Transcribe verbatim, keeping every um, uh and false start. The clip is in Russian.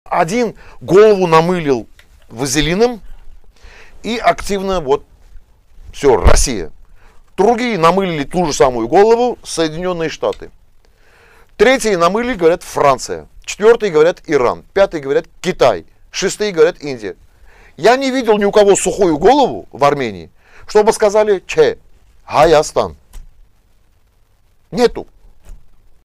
один голову намылил вазелином и активно вот все, Россия. Другие намылили ту же самую голову Соединенные Штаты. Третьи намылили, говорят, Франция. Четвертые говорят Иран. Пятые говорят Китай. Шестые говорят Индия. Я не видел ни у кого сухую голову в Армении, чтобы сказали Че, Гаястан. Нету.